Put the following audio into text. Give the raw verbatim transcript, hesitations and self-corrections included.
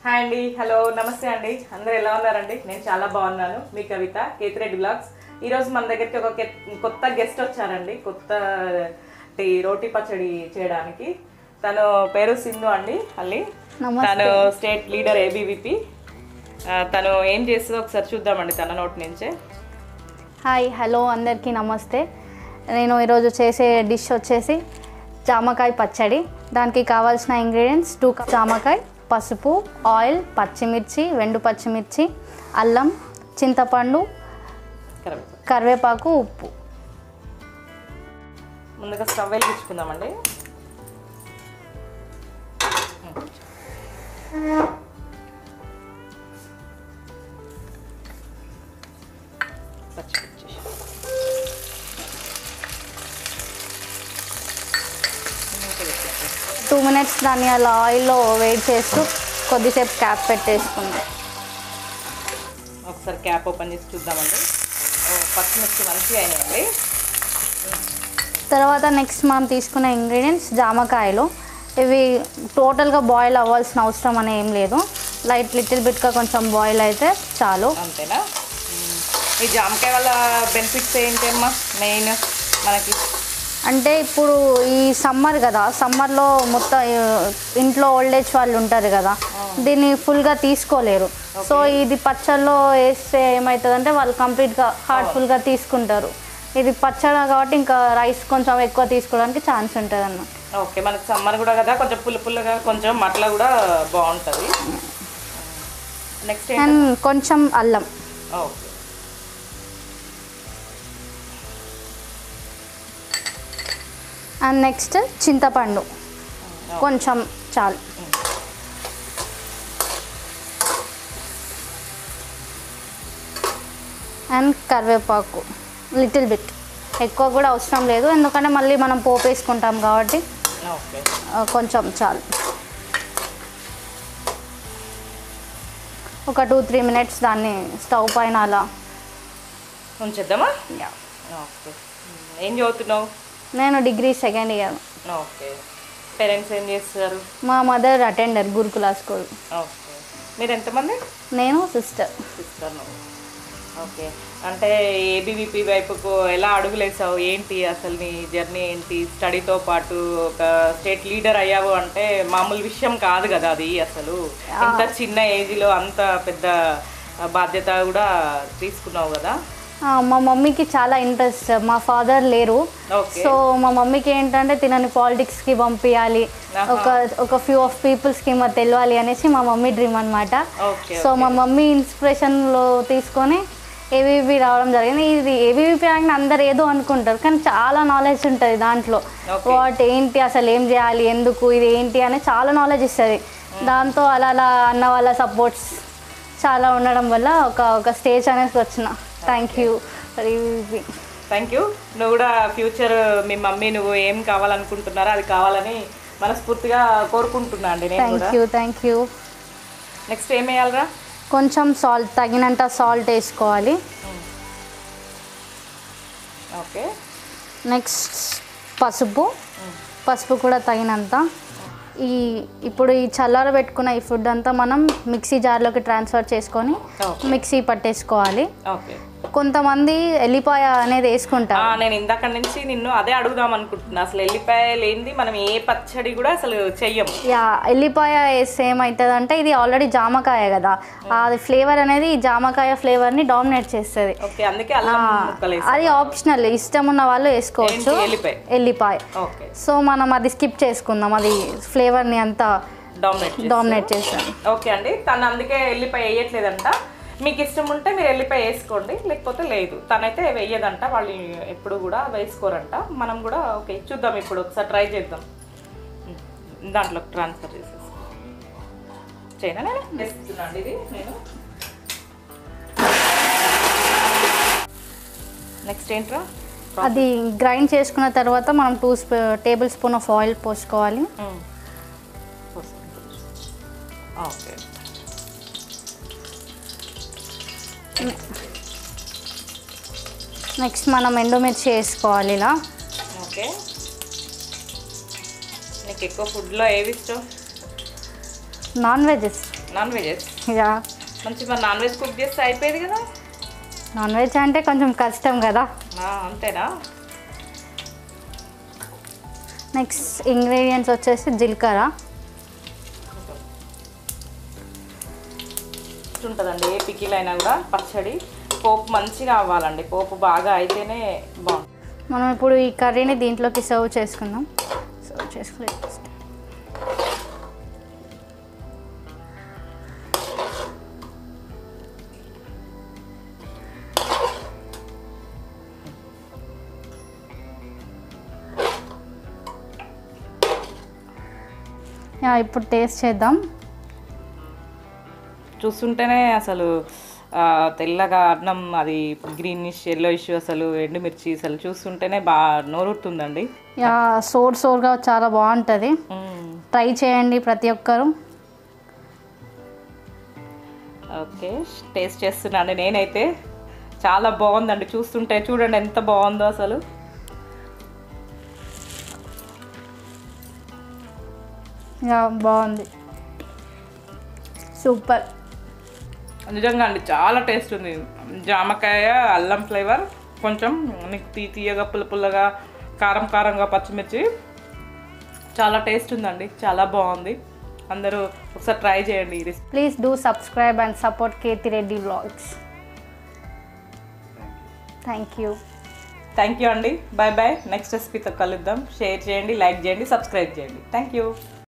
Hi అండి, hello, నమస్తే అండి. అందరూ ఎలా ఉన్నారండి? నేను చాలా బాగున్నాను. మీ కవిత, కేతిరెడ్డి బ్లాగ్స్. ఈరోజు మన దగ్గరికి ఒక కొత్త గెస్ట్ వచ్చారండి, కొత్త రోటీ పచ్చడి చేయడానికి. తను పేరు సింధు అండి. మళ్ళీ తను స్టేట్ లీడర్ ఏబీవీపీ. తను ఏం చేస్తుందో ఒకసారి చూద్దామండి తన నోటి నుంచే. హాయ్, హలో, అందరికీ నమస్తే. నేను ఈరోజు చేసే డిష్ వచ్చేసి జామకాయ పచ్చడి. దానికి కావాల్సిన ఇంగ్రీడియంట్స్ టూ కప్ జామకాయ, పసుపు, ఆయిల్, పచ్చిమిర్చి, వెండు పచ్చిమిర్చి, అల్లం, చింతపండు, కరివేపాకు, ఉప్పు. ముందుగా స్టవ్ వెలిగించుకుందామండి. టూ మినిట్స్ దాన్ని అలా ఆయిల్లో వేడి చేస్తూ కొద్దిసేపు క్యాప్ పెట్టేసుకుందాం. ఒకసారి క్యాప్ ఓపెన్ చేసి చూద్దామండి. పచ్చిమిర్చి మంచిగా అయినాయండి. తర్వాత నెక్స్ట్ మనం తీసుకునే ఇంగ్రీడియంట్స్ జామకాయలు. ఇవి టోటల్గా బాయిల్ అవ్వాల్సిన అవసరం అనే ఏం లేదు. లైట్ లిటిల్ బిట్గా కొంచెం బాయిల్ అయితే చాలు. అంతేనా? ఈ జామకాయ వల్ల బెనిఫిట్స్ ఏంటమ్మా మెయిన్ మనకి? అంటే ఇప్పుడు ఈ సమ్మర్ కదా, సమ్మర్లో మొత్తం ఇంట్లో ఓల్డ్ ఏజ్ వాళ్ళు ఉంటారు కదా, దీన్ని ఫుల్గా తీసుకోలేరు. సో ఇది పచ్చళ్ళలో వేస్తే ఏమవుతుందంటే వాళ్ళు కంప్లీట్గా హార్ట్ఫుల్గా తీసుకుంటారు. ఇది పచ్చడి కాబట్టి ఇంకా రైస్ కొంచెం ఎక్కువ తీసుకోవడానికి ఛాన్స్ ఉంటుంది అన్న. ఓకే, మనకి సమ్మర్ కూడా కదా, కొంచెం పుల్ల పుల్లగా కొంచెం అట్లా కూడా బాగుంటుంది. నెక్స్ట్ అండ్ కొంచెం అల్లం. ఓకే, అండ్ నెక్స్ట్ చింతపండు కొంచెం చాలు. అండ్ కరివేపాకు లిటిల్ బిట్, ఎక్కువ కూడా అవసరం లేదు ఎందుకంటే మళ్ళీ మనం పోపు వేసుకుంటాం కాబట్టి కొంచెం చాలు. ఒక టూ త్రీ మినిట్స్ దాన్ని స్టవ్ పైన అలా ఉంచేద్దామా? ఓకే. ఏం చదువుతున్నావు? నేను degree second year. Okay. Parents ఏం చేస్తారు? మా mother attender Gurukula school. Okay. మీరు ఎంతమంది? నేను సిస్టర్. సిస్టర్. ఓకే. అంటే ఏబీవీపీ వైపుకు ఎలా అడుగులేసావు? ఏంటి అసలు నీ జర్నీ ఏంటి? స్టడీతో పాటు ఒక స్టేట్ లీడర్ అయ్యావు అంటే మామూలు విషయం కాదు కదా అది. అసలు ఇంత చిన్న ఏజ్లో అంత పెద్ద బాధ్యత కూడా తీసుకున్నావు కదా. మా మమ్మీకి చాలా ఇంట్రెస్ట్. మా ఫాదర్ లేరు, సో మా మమ్మీకి ఏంటంటే తినని పాలిటిక్స్కి పంపించాలి, ఒక ఒక ఫ్యూ ఆఫ్ పీపుల్స్కి మా తెలియాలి అనేసి మా మమ్మీ డ్రీమ్ అనమాట. సో మా మమ్మీ ఇన్స్పిరేషన్లో తీసుకొని ఏబీవీపీ రావడం జరిగింది. ఇది ఏబీవీపీ అంటే అందరు ఏదో అనుకుంటారు కానీ చాలా నాలెడ్జ్ ఉంటుంది దాంట్లో. వాట్ ఏంటి, అసలు ఏం చేయాలి, ఎందుకు, ఇది ఏంటి అని చాలా నాలెడ్జ్ ఇస్తుంది. దాంతో అలా అలా అన్న వాళ్ళ సపోర్ట్స్ చాలా ఉండడం వల్ల ఒక ఒక స్టేజ్ అనేది వచ్చిన. Thank you for ABVP. Thank you. నువ్వు కూడా ఫ్యూచర్ మీ మమ్మీ నువ్వు ఏం కావాలనుకుంటున్నారో అది కావాలని మనస్ఫూర్తిగా కోరుకుంటున్నా అండి నేను కూడా. Thank you thank you. Next ఏం వేయాలరా? కొంచెం సాల్ట్, తగినంత సాల్ట్ వేసుకోవాలి. ఓకే. నెక్స్ట్ పసుపు, పసుపు కూడా తగినంత. ఈ ఇప్పుడు ఈ చల్లార పెట్టుకున్న ఈ ఫుడ్ అంతా మనం మిక్సీ జార్లోకి ట్రాన్స్ఫర్ చేసుకొని మిక్సీ పట్టేసుకోవాలి. ఓకే. కొంతమంది ఎల్లిపాయ అనేది వేసుకుంటారు. నేను ఇందాక నుంచి నిన్ను అదే అడుగుదాం అనుకుంటున్నా. అసలు ఎల్లిపాయ లేనిది మనం ఏ పచ్చడి కూడా అసలు చెయ్యము. యా, ఎల్లిపాయ వేస్తే ఏమవుతుంది అంటే ఇది ఆల్రెడీ జామకాయ కదా, అది ఫ్లేవర్ అనేది ఈ జామకాయ ఫ్లేవర్ని డామినేట్ చేస్తుంది. అది ఆప్షనల్, ఇష్టం ఉన్న వాళ్ళు వేసుకోవచ్చు ఎల్లిపాయ. సో మనం అది స్కిప్ చేసుకుందాం, అది ఫ్లేవర్ని అంతా డామినేట్ డామినేట్ చేస్తాం. ఓకే అండి. తను అందుకే ఎల్లిపాయ వేయట్లేదంట. మీకు ఇష్టం ఉంటే మీరు ఎల్లిపాయ వేసుకోండి, లేకపోతే లేదు. తనైతే వేయదంట, వాళ్ళు ఎప్పుడు కూడా వేసుకోరంట. మనం కూడా ఓకే చూద్దాం, ఇప్పుడు ఒకసారి ట్రై చేద్దాం. దాంట్లో ట్రాన్స్ఫర్ చేసేసి చేయనా నేను వేస్తున్నాండి. ఇది నేను నెక్స్ట్ ఏంట్రా? అది గ్రైండ్ చేసుకున్న తర్వాత మనం two spoon tablespoon of oil పోసుకోవాలి. ఓకే. నెక్స్ట్ మనం ఎండుమిర్చి వేసుకోవాలి ఇలా. ఓకే. నీకు ఎక్కువ ఫుడ్లో ఏవి ఇష్టం? Non vegs non vegs yeah మంచి మరి నాన్ వెజ్ కుక్ చేస్తే అయిపోయేది కదా. నాన్ వెజ్ అంటే కొంచెం కష్టం కదా. ఆ, అంతేనా. నెక్స్ట్ ఇంగ్రీడియంట్స్ వచ్చేసి జీలకర్ర. ఉంటుందండి ఏ పికిల్ అయినా కూడా పచ్చడి పోపు మంచిగా అవ్వాలండి. పోపు బాగా అయితేనే బాగుంటుంది. మనం ఇప్పుడు ఈ కర్రీని దీంట్లోకి సర్వ్ చేసుకుందాం. సర్వ్ చేసుకుని ఇప్పుడు టేస్ట్ చేద్దాం. చూస్తుంటేనే అసలు తెల్లగా అన్నం అది గ్రీనిష్ ఎల్లోయిష్ అసలు ఎండుమిర్చి అసలు చూస్తుంటేనే బాగా నోరుతుందండి. యా సోర్ సోర్గా చాలా బాగుంటుంది. ట్రై చేయండి ప్రతి ఒక్కరు. ఓకే టేస్ట్ చేస్తున్నాను నేనైతే. చాలా బాగుందండి చూస్తుంటే. చూడండి ఎంత బాగుందో అసలు. యా బాగుంది, సూపర్. నిజంగా అండి చాలా టేస్ట్ ఉంది. జామకాయ అల్లం ఫ్లేవర్ కొంచెం నీకు తీ తీయగా పుల్ల పుల్లగా కారం కారంగా పచ్చిమిర్చి చాలా టేస్ట్ ఉందండి. చాలా బాగుంది. అందరూ ఒకసారి ట్రై చేయండి ఈ recipe. Please do subscribe and support Keerthireddy vlogs. Thank you thank you అండి. Bye bye. నెక్స్ట్ రెసిపీతో కలుద్దాం. షేర్ చేయండి, లైక్ చేయండి, సబ్స్క్రైబ్ చేయండి. Thank you.